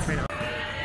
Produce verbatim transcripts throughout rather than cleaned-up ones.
吹的。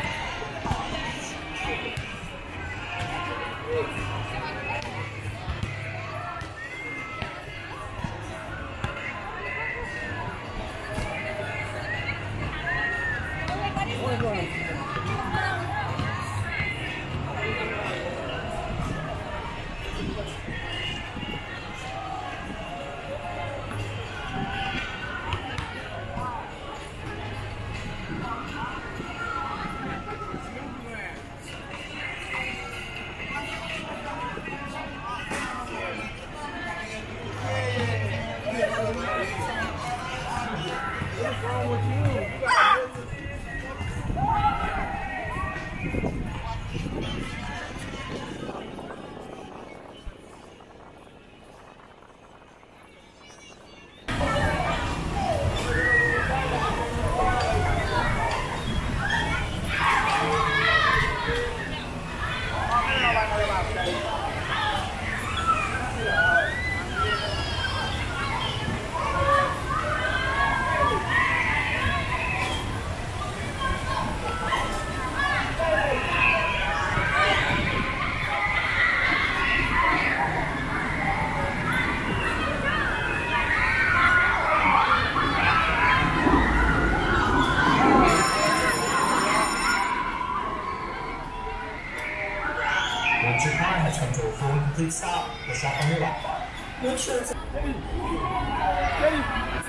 Once your car has come to a full and complete stop, will stop on your left. Make sure it's ready. Ready.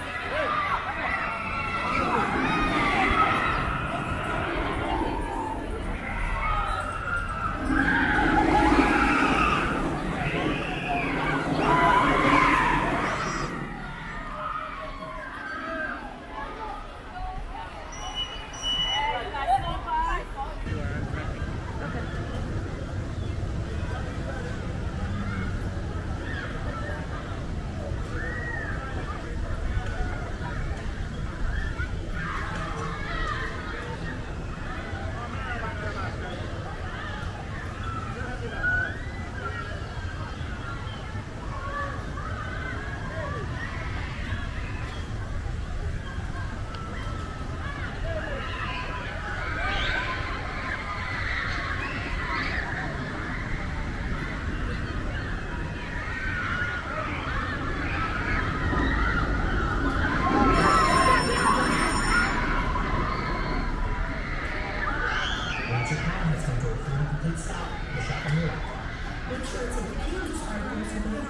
Once your car has come to a full and complete stop, will stop on your left. Make sure it's a computer starter to the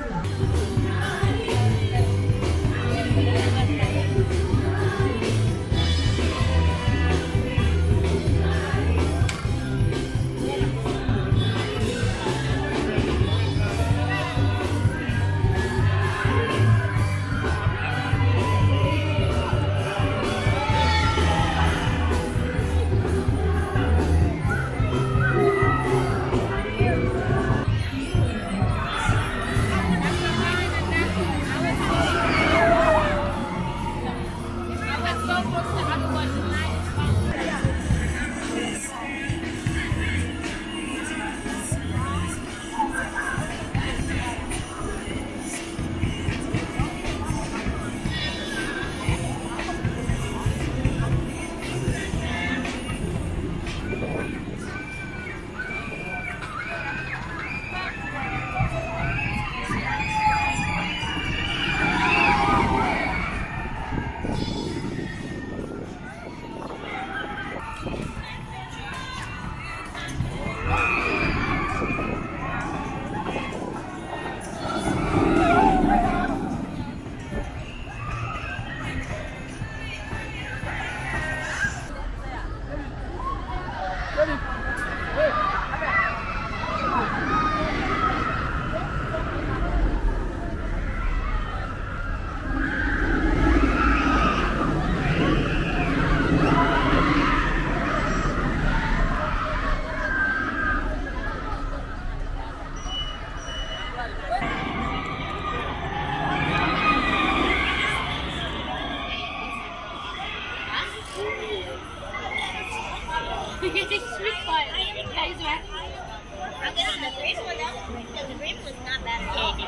I'll get on the green one though, because the green one's not bad at all.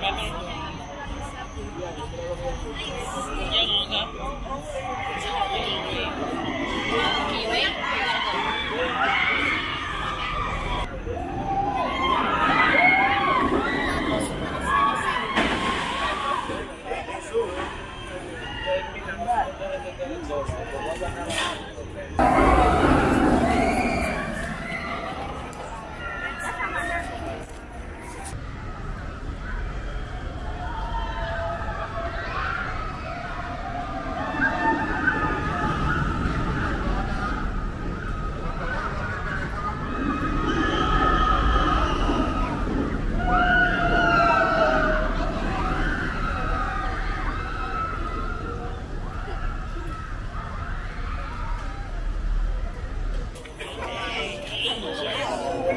Can you wait?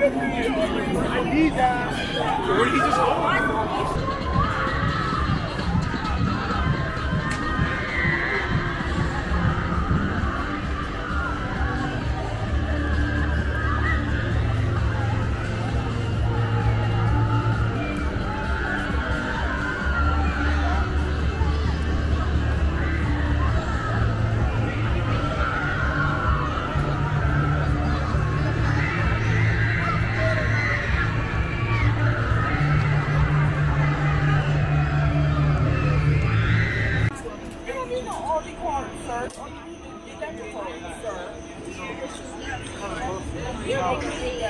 I need that. Where did he just go? You're